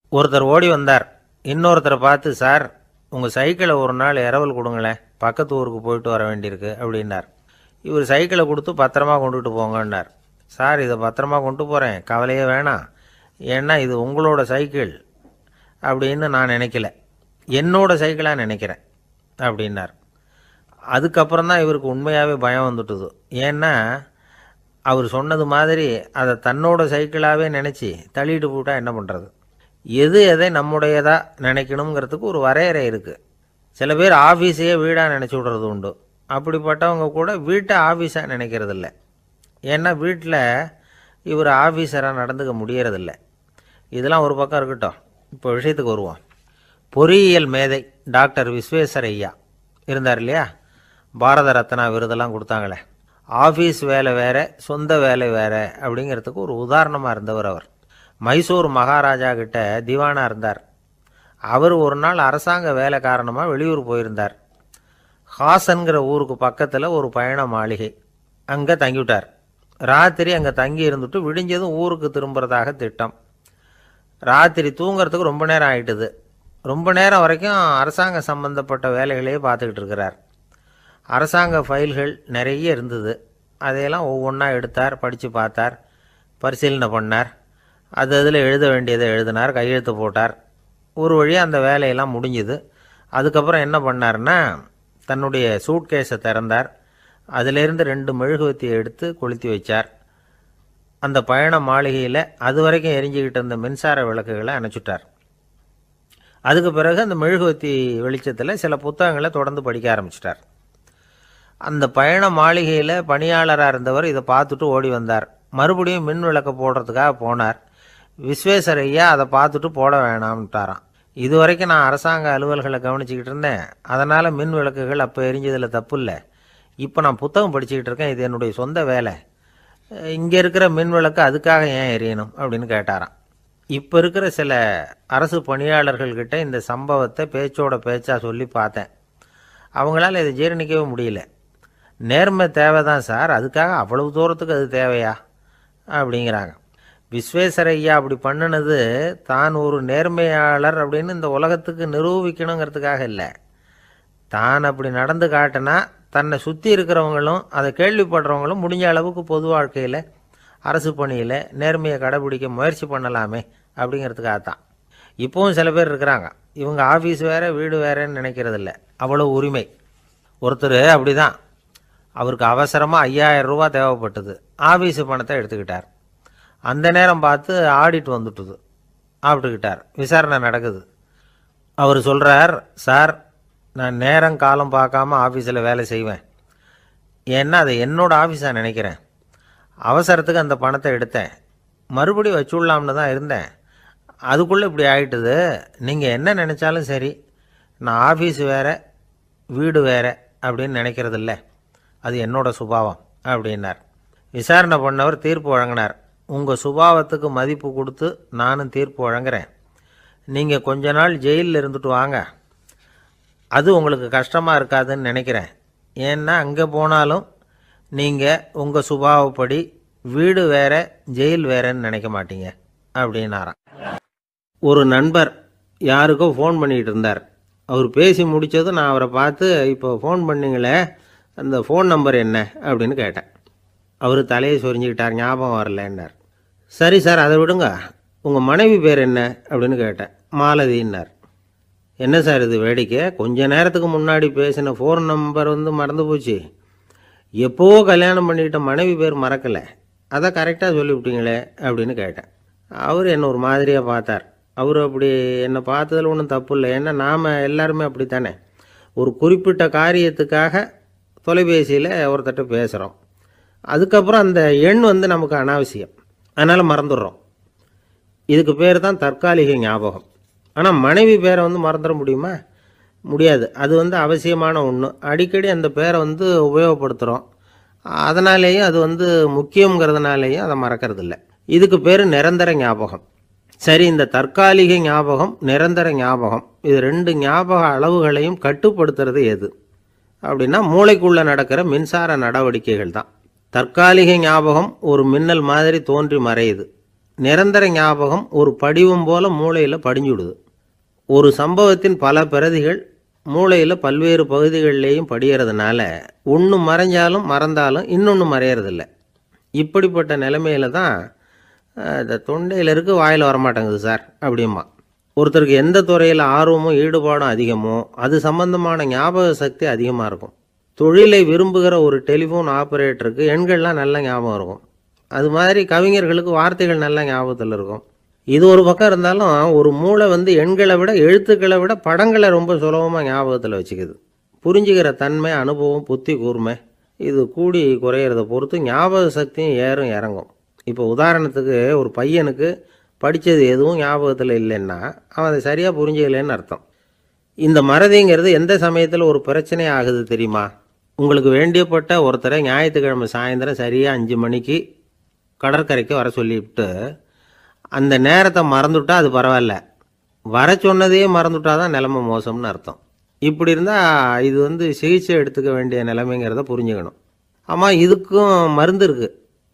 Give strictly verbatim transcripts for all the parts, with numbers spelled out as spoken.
ஒருத்தர் ஓடி வந்தார். இன்னொருத்தரை பார்த்து, சார் உங்கள் சைக்கிளை ஒரு நாள் இரவல் கொடுங்களேன், பக்கத்து ஊருக்கு போயிட்டு வர வேண்டியிருக்கு அப்படின்னார். இவர் சைக்கிளை கொடுத்து பத்திரமா கொண்டுட்டு போங்கன்னார். சார் இதை பத்திரமா கொண்டு போகிறேன், கவலையே வேணாம், ஏன்னா இது உங்களோட சைக்கிள் அப்படின்னு நான் நினைக்கல, என்னோட சைக்கிளாக நினைக்கிறேன் அப்படின்னார். அதுக்கப்புறம் தான் இவருக்கு உண்மையாகவே பயம் வந்துட்டுது. ஏன்னா அவர் சொன்னது மாதிரி அதை தன்னோட சைக்கிளாகவே நினச்சி தள்ளிட்டு போட்டால் என்ன பண்ணுறது? எது எதை நம்முடையதாக நினைக்கணுங்கிறதுக்கு ஒரு வரையறை இருக்குது. சில பேர் ஆஃபீஸையே வீடாக நினச்சி விட்றது உண்டு. அப்படிப்பட்டவங்க கூட வீட்டை ஆஃபீஸாக நினைக்கிறதில்ல. ஏன்னா வீட்டில் இவர் ஆஃபீஸராக நடந்துக்க முடியறதில்ல. இதெல்லாம் ஒரு பக்கம் இருக்கட்டும், இப்போ விஷயத்துக்கு வருவோம். பொறியியல் மேதை டாக்டர் விஸ்வேஸ்வரையா இருந்தார் இல்லையா, பாரத ரத்னா விருதெல்லாம் கொடுத்தாங்களே. ஆஃபீஸ் வேலை வேறு, சொந்த வேலை வேறு அப்படிங்கிறதுக்கு ஒரு உதாரணமாக இருந்தவர் அவர். மைசூர் மகாராஜா கிட்ட திவானாக இருந்தார். அவர் ஒரு நாள் அரசாங்க வேலை காரணமாக வெளியூர் போயிருந்தார். ஹாசன்கிற ஊருக்கு பக்கத்தில் ஒரு பயண மாளிகை, அங்கே தங்கிவிட்டார். ராத்திரி அங்கே தங்கி இருந்துட்டு விடிஞ்சதும் ஊருக்கு திரும்புறதாக திட்டம். ராத்திரி தூங்கிறதுக்கு ரொம்ப நேரம் ஆகிட்டுது. ரொம்ப நேரம் வரைக்கும் அரசாங்க சம்பந்தப்பட்ட வேலைகளையே பார்த்துக்கிட்டு இருக்கிறார். அரசாங்க ஃபைல்கள் நிறைய இருந்தது. அதையெல்லாம் ஒவ்வொன்றா எடுத்தார், படித்து பார்த்தார், பரிசீலனை பண்ணார். அது அதில் எழுத வேண்டியதை எழுதினார், கையெழுத்து போட்டார். ஒரு வழியாக அந்த வேலையெல்லாம் முடிஞ்சுது. அதுக்கப்புறம் என்ன பண்ணார்னா, தன்னுடைய சூட்கேஸை திறந்தார். அதிலேருந்து ரெண்டு மெழுகுவத்தியை எடுத்து கொளுத்தி வச்சார். அந்த பயண மாளிகையில் அது வரைக்கும் எரிஞ்சிக்கிட்டு இருந்த மின்சார விளக்குகளை அணைச்சிட்டார். அதுக்கு பிறகு அந்த மெழுகுவத்தி வெளிச்சத்தில் சில புத்தகங்களை தொடர்ந்து படிக்க ஆரம்பிச்சிட்டார். அந்த பயண மாளிகையில் பணியாளராக இருந்தவர் இதை பார்த்துட்டு ஓடி வந்தார். மறுபடியும் மின் விளக்கை போடுறதுக்காக போனார். விஸ்வேஸ்வரையா அதை பார்த்துட்டு போட வேணாம்ட்டாராம். இது வரைக்கும் நான் அரசாங்க அலுவல்களை கவனிச்சிக்கிட்டு இருந்தேன், அதனால் மின் விளக்குகள் அப்போ எரிஞ்சதில் தப்பு இல்லை. இப்போ நான் புத்தகம் படிச்சுக்கிட்டு இருக்கேன், இது என்னுடைய சொந்த வேலை, இங்கே இருக்கிற மின் விளக்கு அதுக்காக ஏன் எரியணும் அப்படின்னு கேட்டாராம். இப்போ இருக்கிற சில அரசு பணியாளர்கள்கிட்ட இந்த சம்பவத்தை பேச்சோட பேச்சாக சொல்லி பார்த்தேன். அவங்களால இதை ஜீரணிக்கவே முடியல. நேர்மை தேவை தான் சார், அதுக்காக அவ்வளவு தூரத்துக்கு அது தேவையா அப்படிங்கிறாங்க. விஸ்வேஸ்வரையா அப்படி பண்ணினது தான் ஒரு நேர்மையாளர் அப்படின்னு இந்த உலகத்துக்கு நிரூபிக்கணுங்கிறதுக்காக இல்லை. தான் அப்படி நடந்து காட்டினா தன்னை சுற்றி இருக்கிறவங்களும் அதை கேள்விப்படுறவங்களும் முடிஞ்ச அளவுக்கு பொது வாழ்க்கையில் அரசு பணியில் நேர்மையை கடைபிடிக்க முயற்சி பண்ணலாமே அப்படிங்கிறதுக்காகத்தான். இப்போவும் சில பேர் இருக்கிறாங்க, இவங்க ஆஃபீஸ் வேறு வீடு வேறேன்னு நினைக்கிறதில்ல, அவ்வளோ உரிமை. ஒருத்தர் அப்படி தான், அவருக்கு அவசரமாக ஐயாயிரம் ரூபா தேவைப்பட்டது. ஆஃபீஸு பணத்தை எடுத்துக்கிட்டார். அந்த நேரம் பார்த்து ஆடிட் வந்துட்டுது, ஆப்பிட்டுக்கிட்டார். விசாரணை நடக்குது. அவர் சொல்கிறார், சார் நான் நேரம் காலம் பார்க்காம ஆஃபீஸில் வேலை செய்வேன், ஏன்னா அதை என்னோடய ஆஃபீஸாக நினைக்கிறேன். அவசரத்துக்கு அந்த பணத்தை எடுத்தேன், மறுபடியும் வச்சுடலாம்னு தான் இருந்தேன், அதுக்குள்ளே இப்படி ஆகிட்டுது. நீங்கள் என்ன நினச்சாலும் சரி, நான் ஆஃபீஸ் வேறு வீடு வேறு அப்படின்னு நினைக்கிறதில்ல, அது என்னோட சுபாவம் அப்படின்னார். விசாரணை பண்ணவர் தீர்ப்பு வழங்கினார். உங்கள் சுபாவத்துக்கு மதிப்பு கொடுத்து நானும் தீர்ப்பு வழங்குறேன். நீங்கள் கொஞ்ச நாள் ஜெயிலில் இருந்துட்டு வாங்க, அது உங்களுக்கு கஷ்டமாக இருக்காதுன்னு நினைக்கிறேன். ஏன்னா அங்கே போனாலும் நீங்கள் உங்கள் சுபாவப்படி வீடு வேற ஜெயில் வேறன்னு நினைக்க மாட்டீங்க அப்படின்னாராம். ஒரு நண்பர் யாருக்கோ ஃபோன் பண்ணிகிட்டு இருந்தார். அவர் பேசி முடித்ததும் நான் அவரை பார்த்து, இப்போ ஃபோன் பண்ணிங்களே அந்த ஃபோன் நம்பர் என்ன அப்படின்னு கேட்டேன். அவர் தலையை சொரிஞ்சுக்கிட்டார், ஞாபகம் வரலன்னார். சரி சார் அதை விடுங்க, உங்கள் மனைவி பேர் என்ன அப்படின்னு கேட்டேன். மாலதின்னார். என்ன சார் இது வேடிக்கை, கொஞ்ச நேரத்துக்கு முன்னாடி பேசின ஃபோன் நம்பர் வந்து மறந்து போச்சு, எப்போவோ கல்யாணம் பண்ணிக்கிட்ட மனைவி பேர் மறக்கலை, அதை கரெக்டாக சொல்லிவிட்டீங்களே அப்படின்னு கேட்டேன். அவர் என்னை ஒரு மாதிரியாக பார்த்தார். அவர் அப்படி என்னை பார்த்ததில் ஒன்றும் தப்பு இல்லை, ஏன்னா நாம் எல்லாருமே அப்படி தானே, ஒரு குறிப்பிட்ட காரியத்துக்காக தொலைபேசியில் ஒருத்தட்ட பேசுகிறோம், அதுக்கப்புறம் அந்த எண் வந்து நமக்கு அனாவசியம், அதனால் மறந்துடுறோம். இதுக்கு பேர் தான் தற்காலிக ஞாபகம். ஆனால் மனைவி பேரை வந்து மறந்துட முடியுமா? முடியாது. அது வந்து அவசியமான ஒன்று. அடிக்கடி அந்த பேரை வந்து உபயோகப்படுத்துகிறோம், அதனாலேயும் அது வந்து முக்கியங்கிறதுனாலேயும் அதை மறக்கிறதில்ல. இதுக்கு பேர் நிரந்தர ஞாபகம். சரி, இந்த தற்காலிக ஞாபகம், நிரந்தர ஞாபகம், இது ரெண்டு ஞாபக அளவுகளையும் கட்டுப்படுத்துறது எது அப்படின்னா மூளைக்குள்ளே நடக்கிற மின்சார நடவடிக்கைகள் தான். தற்காலிக ஞாபகம் ஒரு மின்னல் மாதிரி தோன்றி மறையுது, நிரந்தர ஞாபகம் ஒரு படிவம் போல் மூளையில் படிஞ்சுடுது. ஒரு சம்பவத்தின் பல பிரதிகள் மூளையில் பல்வேறு பகுதிகளிலேயும் படிகிறதுனால ஒன்று மறைஞ்சாலும் மறந்தாலும் இன்னொன்று மறையறதில்ல. இப்படிப்பட்ட நிலைமையில தான் இந்த தொண்டையில் இருக்கு வாயில் வரமாட்டேங்குது சார் அப்படிமா. ஒருத்தருக்கு எந்த துறையில் ஆர்வமும் ஈடுபாடும் அதிகமோ அது சம்பந்தமான ஞாபக சக்தி அதிகமாக இருக்கும். தொழிலை விரும்புகிற ஒரு டெலிஃபோன் ஆப்ரேட்டருக்கு எண்கள்லாம் நல்ல ஞாபகம் இருக்கும். அது மாதிரி கவிஞர்களுக்கு வார்த்தைகள் நல்ல ஞாபகத்தில் இருக்கும். இது ஒரு பக்கம் இருந்தாலும் ஒரு மூளை வந்து எண்களை விட எழுத்துக்களை விட படங்களை ரொம்ப சுலபமாக ஞாபகத்தில் வச்சுக்குது. புரிஞ்சுக்கிற தன்மை, அனுபவம், புத்தி கூர்மை இது கூடி குறையிறத பொறுத்து ஞாபக சக்தியும் ஏறும் இறங்கும். இப்போ உதாரணத்துக்கு ஒரு பையனுக்கு படித்தது எதுவும் ஞாபகத்தில் இல்லைன்னா அவன் அதை சரியாக புரிஞ்சுக்கலைன்னு அர்த்தம். இந்த மறதிங்கிறது எந்த சமயத்தில் ஒரு பிரச்சனை ஆகுது தெரியுமா? உங்களுக்கு வேண்டியப்பட்ட ஒருத்தரை ஞாயிற்றுக்கிழமை சாயந்தரம் சரியாக அஞ்சு மணிக்கு கடற்கரைக்கு வர சொல்லிவிட்டு அந்த நேரத்தை மறந்துவிட்டா அது பரவாயில்ல, வர சொன்னதையே மறந்துவிட்டா தான் நிலைமை மோசம்னு அர்த்தம். இப்படி இருந்தால் இது வந்து சிகிச்சை எடுத்துக்க வேண்டிய நிலைமைங்கிறத புரிஞ்சுக்கணும். ஆமாம், இதுக்கும் மருந்து இருக்குது.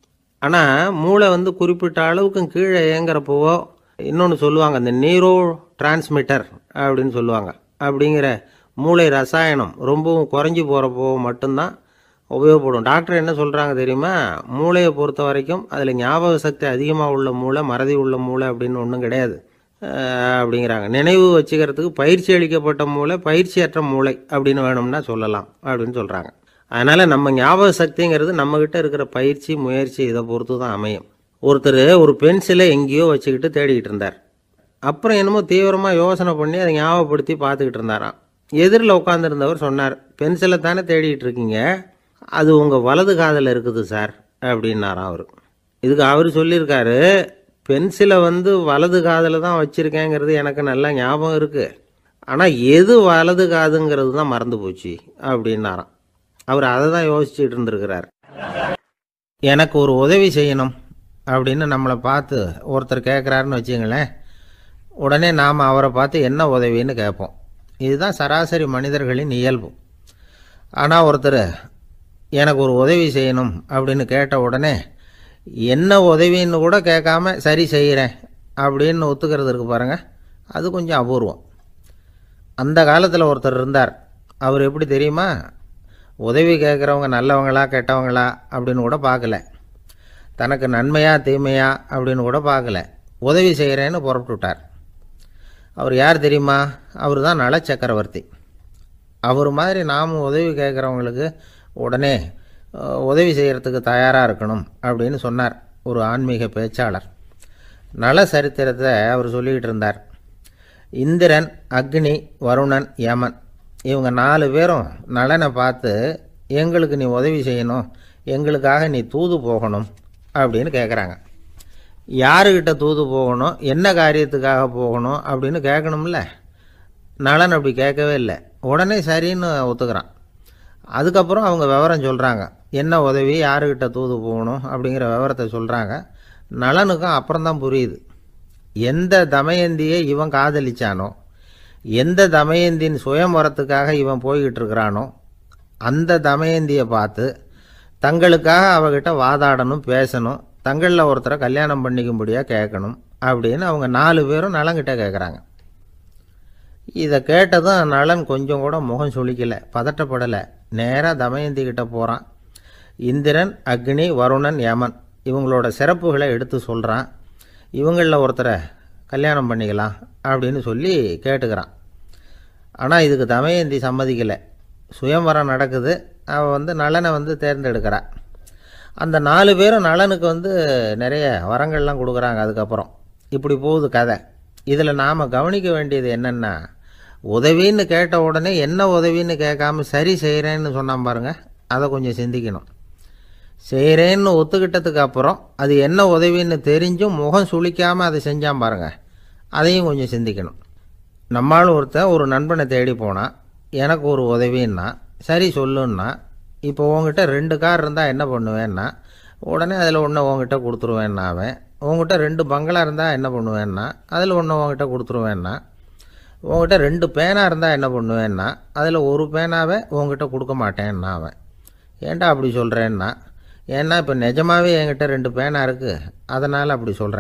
ஆனால் மூளை வந்து குறிப்பிட்ட அளவுக்கும் கீழே இயங்குறப்போவோ இன்னொன்று சொல்லுவாங்க, இந்த நியூரோ டிரான்ஸ்மிட்டர் அப்படின்னு சொல்லுவாங்க. அப்படிங்கிற மூளை ரசாயனம் ரொம்பவும் குறைஞ்சி போகிறப்போ மட்டும்தான் உபயோகப்படும். டாக்டர் என்ன சொல்கிறாங்க தெரியுமா? மூளையை பொறுத்த வரைக்கும் அதில் ஞாபக சக்தி அதிகமாக உள்ள மூளை, மறதி உள்ள மூளை அப்படின்னு ஒன்றும் கிடையாது அப்படிங்கிறாங்க. நினைவு வச்சுக்கிறதுக்கு பயிற்சி அளிக்கப்பட்ட மூளை, பயிற்சியற்ற மூளை அப்படின்னு வேணும்னா சொல்லலாம் அப்படின்னு சொல்கிறாங்க. அதனால் நம்ம ஞாபக சக்திங்கிறது நம்மக்கிட்ட இருக்கிற பயிற்சி, முயற்சி இதை பொறுத்து தான் அமையும். ஒருத்தர் ஒரு பென்சிலை எங்கேயோ வச்சுக்கிட்டு தேடிக்கிட்டு இருந்தார். அப்புறம் என்னமோ தீவிரமாக யோசனை பண்ணி அதை ஞாபகப்படுத்தி பார்த்துக்கிட்டு இருந்தாராம். எதிரில் உட்காந்துருந்தவர் சொன்னார், பென்சிலை தானே தேடிக்கிட்டு இருக்கீங்க, அது உங்கள் வலது காதில் இருக்குது சார் அப்படின்னாராம் அவர். இதுக்கு அவர் சொல்லியிருக்காரு, பென்சிலை வந்து வலது காதில் தான் வச்சுருக்கேங்கிறது எனக்கு நல்லா ஞாபகம் இருக்குது, ஆனால் எது வலது காதுங்கிறது தான் மறந்து போச்சு அப்படின்னாராம். அவர் அதை தான் யோசிச்சுட்டு இருந்திருக்கிறார். எனக்கு ஒரு உதவி செய்யணும் அப்படின்னு நம்மளை பார்த்து ஒருத்தர் கேட்குறாருன்னு வச்சுங்களேன், உடனே நாம் அவரை பார்த்து என்ன உதவின்னு கேட்போம். இதுதான் சராசரி மனிதர்களின் இயல்பு. ஆனால் ஒருத்தர் எனக்கு ஒரு உதவி செய்யணும் அப்படின்னு கேட்ட உடனே என்ன உதவின்னு கூட கேட்காம சரி செய்கிறேன் அப்படின்னு ஒத்துக்கிறது இருக்கு பாருங்கள், அது கொஞ்சம் அபூர்வம். அந்த காலத்தில் ஒருத்தர் இருந்தார். அவர் எப்படி தெரியுமா? உதவி கேட்குறவங்க நல்லவங்களா கெட்டவங்களா அப்படின்னு கூட பார்க்கல, தனக்கு நன்மையா தீமையா அப்படின்னு கூட பார்க்கல, உதவி செய்கிறேன்னு புறப்பட்டுட்டார். அவர் யார் தெரியுமா? அவர் தான் நல சக்கரவர்த்தி. அவர் மாதிரி நாமும் உதவி கேட்குறவங்களுக்கு உடனே உதவி செய்கிறதுக்கு தயாராக இருக்கணும் அப்படின்னு சொன்னார் ஒரு ஆன்மீக பேச்சாளர். நல சரித்திரத்தை அவர் சொல்லிக்கிட்டு இருந்தார். இந்திரன், அக்னி, வருணன், யமன் இவங்க நாலு பேரும் நலனை பார்த்து எங்களுக்கு நீ உதவி செய்யணும், எங்களுக்காக நீ தூது போகணும் அப்படின்னு கேட்குறாங்க. யாருக்கிட்ட தூது போகணும், என்ன காரியத்துக்காக போகணும் அப்படின்னு கேட்கணும்ல. நலன் அப்படி கேட்கவே இல்லை, உடனே சரின்னு ஒத்துக்கிறான். அதுக்கப்புறம் அவங்க விவரம் சொல்கிறாங்க, என்ன உதவி, யாருக்கிட்ட தூது போகணும் அப்படிங்கிற விவரத்தை சொல்கிறாங்க. நலனுக்கும் அப்புறம்தான் புரியுது, எந்த தமயந்தியை இவன் காதலிச்சானோ, எந்த தமயந்தின் சுயம்பரத்துக்காக இவன் போய்கிட்டு இருக்கிறானோ அந்த தமயந்தியை பார்த்து தங்களுக்காக அவகிட்ட வாதாடணும், பேசணும், தங்களில் ஒருத்தரை கல்யாணம் பண்ணிக்கும்படியாக கேட்கணும் அப்படின்னு அவங்க நாலு பேரும் நலங்கிட்ட கேட்குறாங்க. இதை கேட்டதும் நலன் கொஞ்சம் கூட முகம் சுளிக்கலை, பதட்டப்படலை. நேராக தமயந்தி கிட்ட போகிறான். இந்திரன், அக்னி, வருணன், யமன் இவங்களோட சிறப்புகளை எடுத்து சொல்கிறான். இவங்களில் ஒருத்தரை கல்யாணம் பண்ணிக்கலாம் அப்படின்னு சொல்லி கேட்டுக்கிறான். ஆனால் இதுக்கு தமயந்தி சம்மதிக்கலை. சுயம்வரம் நடக்குது, அவள் வந்து நலனை வந்து தேர்ந்தெடுக்கிறாள். அந்த நாலு பேரும் நலனுக்கு வந்து நிறைய வரங்கள்லாம் கொடுக்குறாங்க. அதுக்கப்புறம் இப்படி போகுது கதை. இதில் நாம் கவனிக்க வேண்டியது என்னென்னா, உதவின்னு கேட்ட உடனே என்ன உதவின்னு கேட்காம சரி செய்கிறேன்னு சொன்னான் பாருங்க, அதை கொஞ்சம் சிந்திக்கணும். செய்கிறேன்னு ஒத்துக்கிட்டதுக்கு அப்புறம் அது என்ன உதவின்னு தெரிஞ்சும் முகம் சுளிக்காமல் அதை செஞ்சான் பாருங்க, அதையும் கொஞ்சம் சிந்திக்கணும். நம்மளும் ஒருத்தன் ஒரு நண்பனை தேடி போனான், எனக்கு ஒரு உதவின்னா சரி சொல்லுன்னா, இப்போ உங்ககிட்ட ரெண்டு கார் இருந்தால் என்ன பண்ணுவேன்னா, உடனே அதில் ஒன்று உங்ககிட்ட கொடுத்துருவேன்னா, அவன் உங்ககிட்ட ரெண்டு பங்களா இருந்தால் என்ன பண்ணுவேன்னா, அதில் ஒன்று உங்ககிட்ட கொடுத்துருவேன்னா, உங்ககிட்ட ரெண்டு பேனா இருந்தால் என்ன பண்ணுவேன்னா, அதில் ஒரு பேனாவை உங்ககிட்ட கொடுக்க மாட்டேன்னா அவன். ஏன்டா அப்படி சொல்கிறேன்னா, ஏன்னா இப்போ நிஜமாகவே என்கிட்ட ரெண்டு பேனா இருக்குது, அதனால் அப்படி சொல்கிறேன்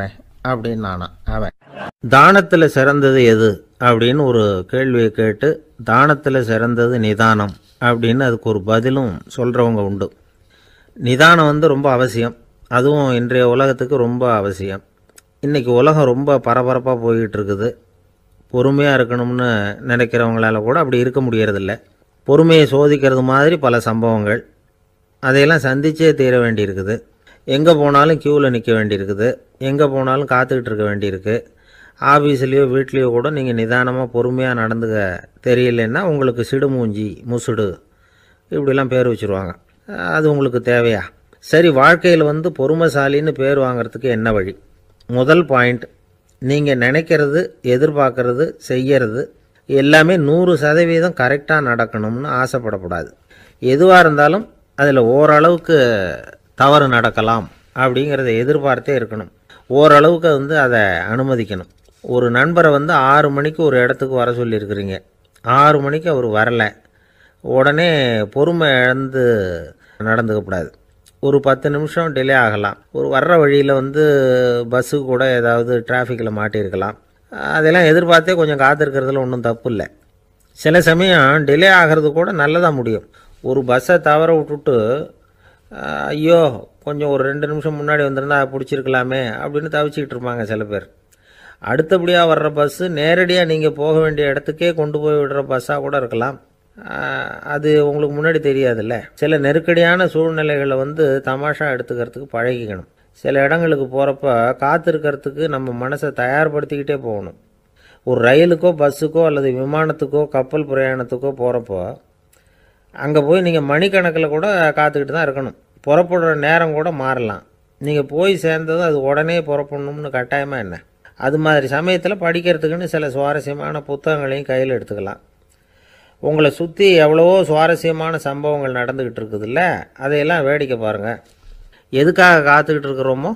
அப்படின்னு நானா அவன். தானத்தில் சிறந்தது எது அப்படின்னு ஒரு கேள்வியை கேட்டு தானத்தில் சிறந்தது நிதானம் அப்படின்னு அதுக்கு ஒரு பதிலும் சொல்கிறவங்க உண்டு. நிதானம் வந்து ரொம்ப அவசியம், அதுவும் இன்றைய உலகத்துக்கு ரொம்ப அவசியம். இன்றைக்கி உலகம் ரொம்ப பரபரப்பாக போய்கிட்டு இருக்குது. பொறுமையாக இருக்கணும்னு நினைக்கிறவங்களால கூட அப்படி இருக்க முடியறதில்ல. பொறுமையை சோதிக்கிறது மாதிரி பல சம்பவங்கள், அதையெல்லாம் சந்திச்சே தீர வேண்டியிருக்குது. எங்கே போனாலும் க்யூவில் நிற்க வேண்டியிருக்குது, எங்கே போனாலும் காத்துக்கிட்டு இருக்க வேண்டியிருக்கு. ஆஃபீஸ்லேயோ வீட்லேயோ கூட நீங்கள் நிதானமாக பொறுமையாக நடந்துக்க தெரியலன்னா உங்களுக்கு சிடுமூஞ்சி, முசுடு இப்படிலாம் பேர் வச்சுருவாங்க. அது உங்களுக்கு தேவையா? சரி, வாழ்க்கையில் வந்து பொறுமைசாலின்னு பேர் வாங்கிறதுக்கு என்ன வழி? முதல் பாயிண்ட், நீங்கள் நினைக்கிறது, எதிர்பார்க்கறது, செய்கிறது எல்லாமே நூறு சதவீதம் கரெக்டாக நடக்கணும்னு ஆசைப்படக்கூடாது. எதுவாக இருந்தாலும் அதில் ஓரளவுக்கு தவறு நடக்கலாம் அப்படிங்கிறத எதிர்பார்த்தே இருக்கணும். ஓரளவுக்கு வந்து அதை அனுமதிக்கணும். ஒரு நண்பரை வந்து ஆறு மணிக்கு ஒரு இடத்துக்கு வர சொல்லியிருக்கிறீங்க, ஆறு மணிக்கு அவர் வரலை, உடனே பொறுமை இழந்து நடந்துக்கக்கூடாது. ஒரு பத்து நிமிஷம் டிலே ஆகலாம். ஒரு வர்ற வழியில் வந்து பஸ்ஸு கூட ஏதாவது டிராஃபிக்கில் மாட்டியிருக்கலாம். அதெல்லாம் எதிர்பார்த்தே கொஞ்சம் காத்திருக்கிறதுல ஒன்றும் தப்பு இல்லை. சில சமயம் டிலே ஆகிறது கூட நல்லதாக முடியும். ஒரு பஸ்ஸை தவற விட்டுட்டு ஐயோ கொஞ்சம் ஒரு ரெண்டு நிமிஷம் முன்னாடி வந்திருந்தா பிடிச்சிருக்கலாமே அப்படின்னு தவிச்சிக்கிட்டு இருப்பாங்க சில பேர். அடுத்தபடியாக வர்ற பஸ்ஸு நேரடியாக நீங்கள் போக வேண்டிய இடத்துக்கே கொண்டு போய் விடுற பஸ்ஸாக கூட இருக்கலாம். அது உங்களுக்கு முன்னாடி தெரியாதுல்ல. சில நெருக்கடியான சூழ்நிலைகளை வந்து தமாஷா எடுத்துக்கிறதுக்கு பழகிக்கணும். சில இடங்களுக்கு போகிறப்ப காத்திருக்கிறதுக்கு நம்ம மனசை தயார்படுத்திக்கிட்டே போகணும். ஒரு ரயிலுக்கோ பஸ்ஸுக்கோ அல்லது விமானத்துக்கோ கப்பல் பிரயாணத்துக்கோ போகிறப்போ அங்கே போய் நீங்கள் மணிக்கணக்கில் கூட காத்துக்கிட்டு தான் இருக்கணும். புறப்படுற நேரம் கூட மாறலாம். நீங்கள் போய் சேர்ந்ததும் அது உடனே புறப்படணும்னு கட்டாயமாக என்ன? அது மாதிரி சமயத்தில் படிக்கிறதுக்குன்னு சில சுவாரஸ்யமான புத்தகங்களையும் கையில் எடுத்துக்கலாம். உங்களை சுற்றி எவ்வளவோ சுவாரஸ்யமான சம்பவங்கள் நடந்துக்கிட்டு இருக்குதுல்ல, அதையெல்லாம் வேடிக்கை பாருங்கள். எதுக்காக காத்துக்கிட்டு இருக்கிறோமோ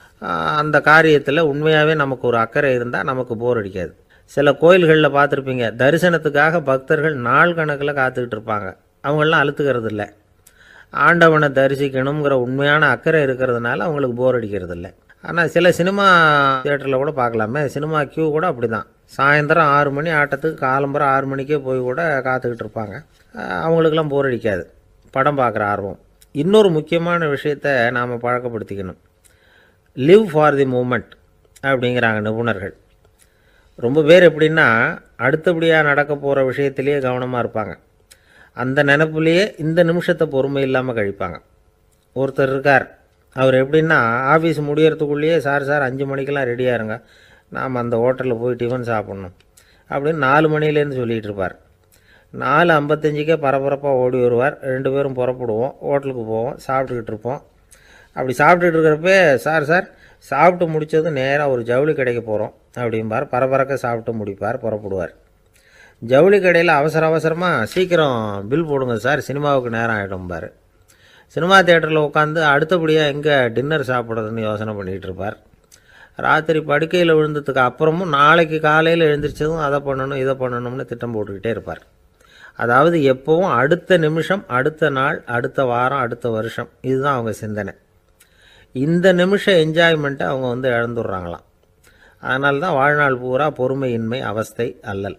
அந்த காரியத்தில் உண்மையாகவே நமக்கு ஒரு அக்கறை இருந்தால் நமக்கு போர் அடிக்காது. சில கோயில்களில் பார்த்துருப்பீங்க, தரிசனத்துக்காக பக்தர்கள் நாள் கணக்கில் காத்துக்கிட்டு இருப்பாங்க. அவங்களெலாம் அழுத்துக்கிறது இல்லை. ஆண்டவனை தரிசிக்கணுங்கிற உண்மையான அக்கறை இருக்கிறதுனால அவங்களுக்கு போர் அடிக்கிறது இல்லை. ஆனால் சில சினிமா தியேட்டரில் கூட பார்க்கலாமே, சினிமா கியூ கூட அப்படி தான். சாயந்தரம் ஆறு மணி ஆட்டத்துக்கு காலம்பரம் ஆறு மணிக்கே போய் கூட காத்துக்கிட்டு இருப்பாங்க. அவங்களுக்கெல்லாம் போர் அடிக்காது, படம் பார்க்குற ஆர்வம். இன்னொரு முக்கியமான விஷயத்தை நாம் பழக்கப்படுத்திக்கணும். லிவ் ஃபார் தி மூமெண்ட் அப்படிங்கிறாங்க நிபுணர்கள். ரொம்ப பேர் எப்படின்னா அடுத்தபடியாக நடக்க போகிற விஷயத்திலேயே கவனமாக இருப்பாங்க. அந்த நினப்புலேயே இந்த நிமிஷத்தை பொறுமை இல்லாமல் கழிப்பாங்க. ஒருத்தர் இருக்கார், அவர் எப்படின்னா ஆஃபீஸ் முடியறதுக்குள்ளேயே சார் சார் அஞ்சு மணிக்கெல்லாம் ரெடியாக இருங்க, நாம் அந்த ஹோட்டலில் போய் டிஃபன் சாப்பிட்ணும் அப்படின்னு நாலு மணிலேருந்து சொல்லிகிட்டு இருப்பார். நாலு ஐம்பத்தஞ்சுக்கே பரபரப்பாக ஓடி வருவார். ரெண்டு பேரும் புறப்படுவோம், ஹோட்டலுக்கு போவோம், சாப்பிட்டுக்கிட்டு இருப்போம். அப்படி சாப்பிட்டுட்டு இருக்கிறப்பே சார் சார் சாப்பிட்டு முடித்ததும் நேராக ஒரு ஜவுளி கடைக்கு போகிறோம் அப்படிம்பார். பரபரக்க சாப்பிட்டு முடிப்பார், புறப்படுவார். ஜவுளி கடையில் அவசர அவசரமாக சீக்கிரம் பில் போடுங்க சார், சினிமாவுக்கு நேரம் ஆகிடும்பார். சினிமா தியேட்டரில் உட்காந்து அடுத்தபடியாக எங்கே டின்னர் சாப்பிட்றதுன்னு யோசனை பண்ணிகிட்டு இருப்பார். ராத்திரி படுக்கையில் விழுந்ததுக்கு அப்புறமும் நாளைக்கு காலையில் எழுந்திரிச்சதும் அதை பண்ணணும் இதை பண்ணணும்னு திட்டம் போட்டுக்கிட்டே இருப்பார். அதாவது எப்போவும் அடுத்த நிமிஷம், அடுத்த நாள், அடுத்த வாரம், அடுத்த வருஷம், இதுதான் அவங்க சிந்தனை. இந்த நிமிஷம் என்ஜாய்மெண்ட்டை அவங்க வந்து இழந்துடுறாங்களாம். அதனால தான் வாழ்நாள் பூரா பொறுமையின்மை, அவஸ்தை, அல்லல்.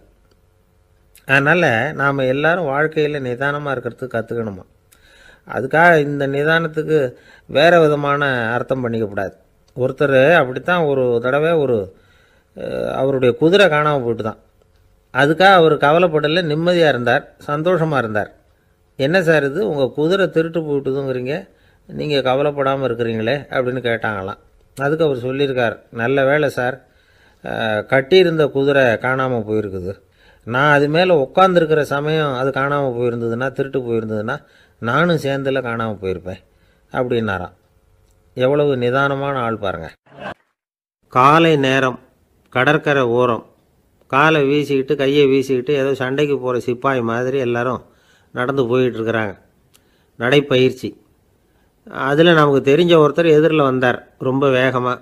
அதனால் நாம் எல்லோரும் வாழ்க்கையில் நிதானமாக இருக்கிறதுக்கு கற்றுக்கணுமா. அதுக்காக இந்த நிதானத்துக்கு வேறு விதமான அர்த்தம் பண்ணிக்கக்கூடாது. ஒருத்தர் அப்படித்தான் ஒரு தடவை ஒரு அவருடைய குதிரை காணாமல் போயிட்டு தான். அதுக்காக அவர் கவலைப்படலை, நிம்மதியாக இருந்தார், சந்தோஷமாக இருந்தார். என்ன சார் இது, உங்கள் குதிரை திருட்டு போயிட்டுதுங்கிறீங்க, நீங்கள் கவலைப்படாமல் இருக்கிறீங்களே அப்படின்னு கேட்டாங்களாம். அதுக்கு அவர் சொல்லியிருக்கார், நல்ல வேலை சார், கட்டியிருந்த குதிரை காணாமல் போயிருக்குது. நான் அது மேலே உட்காந்துருக்கிற சமயம் அது காணாமல் போயிருந்ததுன்னா, திருட்டு போயிருந்ததுன்னா நானும் சேர்ந்தில் காணாமல் போயிருப்பேன் அப்படின்னாராம். எவ்வளவு நிதானமான ஆள் பாருங்கள். காலை நேரம், கடற்கரை ஓரம், காலை வீசிக்கிட்டு கையை வீசிக்கிட்டு ஏதோ சண்டைக்கு போகிற சிப்பாய் மாதிரி எல்லாரும் நடந்து போயிட்டுருக்கிறாங்க. நடைப்பயிற்சி. அதில் நமக்கு தெரிஞ்ச ஒருத்தர் எதிரில் வந்தார் ரொம்ப வேகமாக.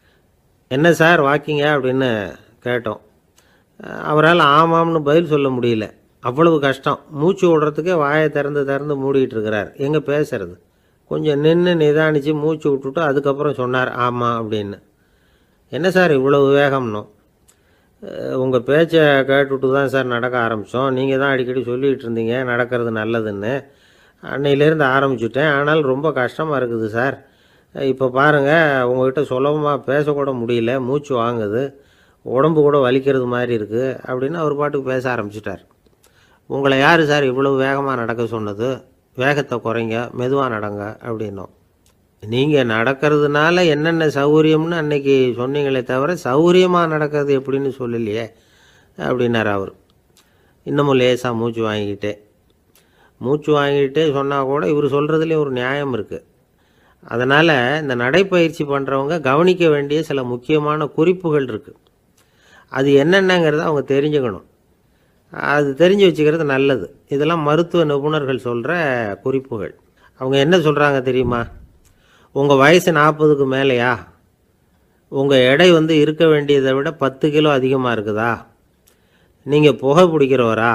என்ன சார் வாக்கிங்க அப்படின்னு கேட்டோம். அவரால் ஆமாம்னு பதில் சொல்ல முடியல, அவ்வளவு கஷ்டம். மூச்சு விடுறதுக்கே வாயை திறந்து திறந்து மூடிக்கிட்டு இருக்கிறார். எங்கே பேசுறது? கொஞ்சம் நின்று நிதானித்து மூச்சு விட்டுட்டு அதுக்கப்புறம் சொன்னார் ஆமாம் அப்படின்னு. என்ன சார் இவ்வளவு வேகம்னோம். உங்கள் பேச்சை கேட்டுவிட்டு தான் சார் நடக்க ஆரம்பித்தோம். நீங்கள் தான் அடிக்கடி சொல்லிகிட்டு இருந்தீங்க நடக்கிறது நல்லதுன்னு. அன்னையிலேருந்து ஆரம்பிச்சுட்டேன். ஆனால் ரொம்ப கஷ்டமாக இருக்குது சார். இப்போ பாருங்கள், உங்கள்கிட்ட சுலபமாக பேசக்கூட முடியல, மூச்சு வாங்குது, உடம்பு கூட வலிக்கிறது மாதிரி இருக்குது அப்படின்னு அவர் பாட்டுக்கு பேச ஆரம்பிச்சிட்டார். உங்களை யார் சார் இவ்வளவு வேகமாக நடக்க சொன்னது? வேகத்தை குறைங்க, மெதுவாக நடங்க அப்படின்னோம். நீங்கள் நடக்கிறதுனால என்னென்ன சௌகரியம்னு அன்னைக்கு சொன்னீங்களே தவிர சௌகரியமாக நடக்கிறது எப்படின்னு சொல்லலையே அப்படின்னார் அவர். இன்னமும் லேசாக மூச்சு வாங்கிக்கிட்டே மூச்சு வாங்கிக்கிட்டே சொன்னால் கூட இவர் சொல்கிறதுலேயும் ஒரு நியாயம் இருக்குது. அதனால் இந்த நடைப்பயிற்சி பண்ணுறவங்க கவனிக்க வேண்டிய சில முக்கியமான குறிப்புகள் இருக்குது. அது என்னென்னங்கிறத அவங்க தெரிஞ்சுக்கணும். அது தெரிஞ்சு வச்சுக்கிறது நல்லது. இதெல்லாம் மருத்துவ நிபுணர்கள் சொல்கிற குறிப்புகள். அவங்க என்ன சொல்கிறாங்க தெரியுமா? உங்கள் வயசு நாற்பதுக்கு மேலேயா? உங்கள் எடை வந்து இருக்க வேண்டியதை விட பத்து கிலோ அதிகமாக இருக்குதா? நீங்கள் புகை பிடிக்கிறவரா?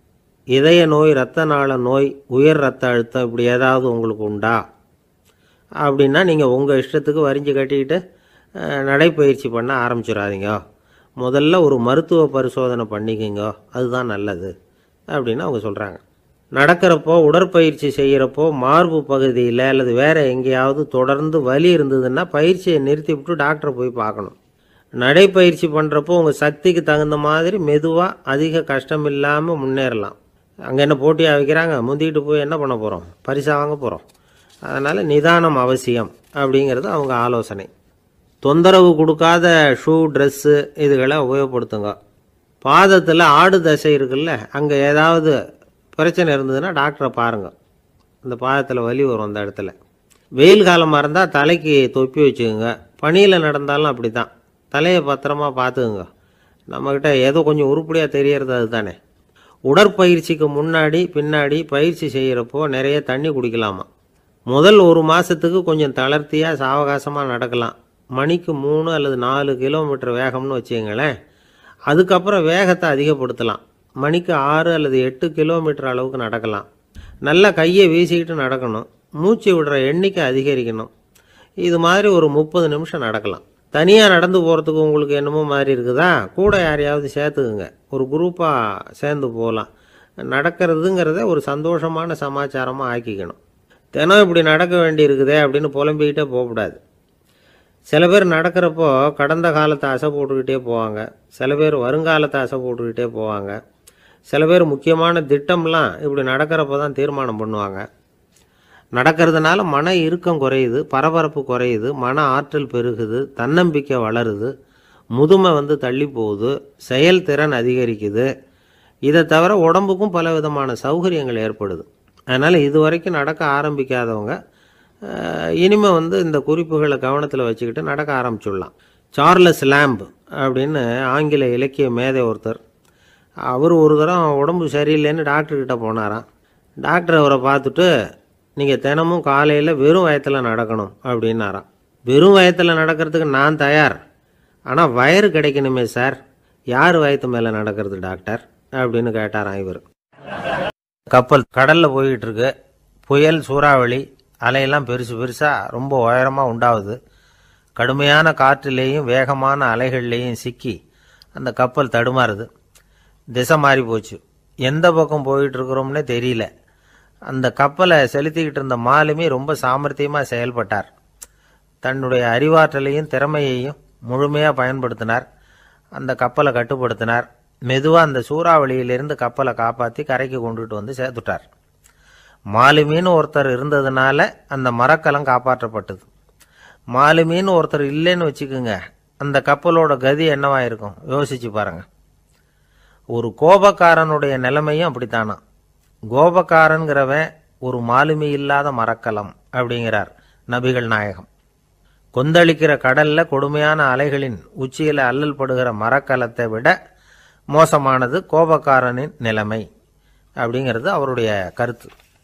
இதய நோய், இரத்த நாள நோய், உயர் இரத்த அழுத்தம் இப்படி ஏதாவது உங்களுக்கு உண்டா? அப்படின்னா நீங்கள் உங்கள் இஷ்டத்துக்கு வரிஞ்சு கட்டிக்கிட்டு நடைப்பயிற்சி பண்ண ஆரம்பிச்சிடாதீங்க. முதல்ல ஒரு மருத்துவ பரிசோதனை பண்ணிக்கோங்க, அதுதான் நல்லது அப்படின்னு அவங்க சொல்கிறாங்க. நடக்கிறப்போ, உடற்பயிற்சி செய்கிறப்போ மார்பு பகுதியில் அல்லது வேறு எங்கேயாவது தொடர்ந்து வலி இருந்ததுன்னா பயிற்சியை நிறுத்திவிட்டு டாக்டரை போய் பார்க்கணும். நடைப்பயிற்சி பண்ணுறப்போ உங்கள் சக்திக்கு தகுந்த மாதிரி மெதுவாக அதிக கஷ்டம் இல்லாமல் முன்னேறலாம். அங்கே என்ன போட்டியாக வைக்கிறாங்க? முந்திக்கிட்டு போய் என்ன பண்ண போகிறோம்? பரிசா வாங்க போகிறோம். அதனால் நிதானம் அவசியம் அப்படிங்கிறது அவங்க ஆலோசனை. தொந்தரவு கொடுக்காத ஷூ, ட்ரெஸ்ஸு இதுகளை உபயோகப்படுத்துங்க. பாதத்தில் ஆடு தசை இருக்குல்ல, அங்கே ஏதாவது பிரச்சனை இருந்ததுன்னா டாக்டரை பாருங்கள். இந்த பாதத்தில் வலி வரும் அந்த இடத்துல. வெயில் காலமாக இருந்தால் தலைக்கு தொப்பி வச்சுக்கோங்க. பனியில் நடந்தாலும் அப்படி தான், தலையை பத்திரமா பார்த்துக்குங்க. நம்மக்கிட்ட ஏதோ கொஞ்சம் உருப்படியாக தெரியறது அது தானே. உடற்பயிற்சிக்கு முன்னாடி பின்னாடி பயிற்சி செய்கிறப்போ நிறைய தண்ணி குடிக்கலாமா. முதல் ஒரு மாதத்துக்கு கொஞ்சம் தளர்த்தியாக சாவகாசமாக நடக்கலாம். மணிக்கு மூணு அல்லது நாலு கிலோமீட்டர் வேகம்னு வச்சுங்களேன். அதுக்கப்புறம் வேகத்தை அதிகப்படுத்தலாம். மணிக்கு ஆறு அல்லது எட்டு கிலோமீட்டர் அளவுக்கு நடக்கலாம். நல்லா கையை வீசிக்கிட்டு நடக்கணும். மூச்சு விடுற எண்ணிக்கை அதிகரிக்கணும். இது மாதிரி ஒரு முப்பது நிமிஷம் நடக்கலாம். தனியாக நடந்து போகிறதுக்கு உங்களுக்கு என்னமோ மாதிரி இருக்குதா? கூட யாரையாவது சேர்த்துக்குங்க. ஒரு குரூப்பாக சேர்ந்து போகலாம். நடக்கிறதுங்கிறத ஒரு சந்தோஷமான சமாச்சாரமாக ஆக்கிக்கணும். தினம் இப்படி நடக்க வேண்டி இருக்குதே அப்படின்னு புலம்பிக்கிட்டே போகக்கூடாது. சில பேர் நடக்கிறப்போ கடந்த காலத்தை அசை போட்டுக்கிட்டே போவாங்க. சில பேர் வருங்காலத்தை அசை போட்டுக்கிட்டே போவாங்க. சில பேர் முக்கியமான திட்டம்லாம் இப்படி நடக்கிறப்போ தான் தீர்மானம் பண்ணுவாங்க. நடக்கிறதுனால மன இறுக்கம் குறையுது, பரபரப்பு குறையுது, மன ஆற்றல் பெருகுது, தன்னம்பிக்கை வளருது, முதுமை வந்து தள்ளி போகுது, செயல்திறன் அதிகரிக்குது. இதை தவிர உடம்புக்கும் பல விதமான சௌகரியங்கள் ஏற்படுது. அதனால் இது வரைக்கும் நடக்க ஆரம்பிக்காதவங்க இனிமேல் வந்து இந்த குறிப்புகளை கவனத்தில் வச்சுக்கிட்டு நடக்க ஆரம்பிச்சுடலாம். சார்லஸ் லேம்ப் அப்படின்னு ஆங்கில இலக்கிய மேதை ஒருத்தர், அவர் ஒரு தரம் உடம்பு சரியில்லைன்னு டாக்டர்கிட்ட போனாராம். டாக்டர் அவரை பார்த்துட்டு, நீங்கள் தினமும் காலையில் வெறும் வயத்தில் நடக்கணும் அப்படின்னாராம். வெறும் வயத்தில் நடக்கிறதுக்கு நான் தயார், ஆனால் வயிறு கிடைக்கணுமே சார். யார் வயத்து மேலே நடக்கிறது டாக்டர் அப்படின்னு கேட்டாராம் இவர். கப்பல் கடலில் போய்கிட்டு இருக்கு. புயல், சூறாவளி, அலையெல்லாம் பெருசு பெருசாக ரொம்ப உயரமாக உண்டாகுது. கடுமையான காற்றிலேயும் வேகமான அலைகள்லேயும் சிக்கி அந்த கப்பல் தடுமாறுது. திசை மாறி போச்சு. எந்த பக்கம் போயிட்டு இருக்கிறோம்னே தெரியல. அந்த கப்பலை செலுத்திக்கிட்டு இருந்த மாலுமி ரொம்ப சாமர்த்தியமாக செயல்பட்டார். தன்னுடைய அறிவாற்றலையும் திறமையையும் முழுமையாக பயன்படுத்தினார். அந்த கப்பலை கட்டுப்படுத்தினார். மெதுவாக அந்த சூறாவளியிலிருந்து கப்பலை காப்பாற்றி கரைக்கு கொண்டுட்டு வந்து சேர்த்துட்டார். மாலுமின்னு ஒருத்தர் இருந்ததுனால அந்த மரக்கலம் காப்பாற்றப்பட்டது. மாலுமின்னு ஒருத்தர் இல்லைன்னு வச்சுக்கோங்க, அந்த கப்பலோட கதி என்னவா இருக்கும் யோசிச்சு பாருங்க. ஒரு கோபக்காரனுடைய நிலைமையும் அப்படித்தானா. கோபக்காரன்கிறவன் ஒரு மாலுமி இல்லாத மரக்கலம் அப்படிங்கிறார் நபிகள் நாயகம். கொந்தளிக்கிற கடல்ல கொடுமையான அலைகளின் உச்சியில அல்லல் படுகிற மரக்கலத்தை விட மோசமானது கோபக்காரனின் நிலைமை அப்படிங்கிறது அவருடைய கருத்து.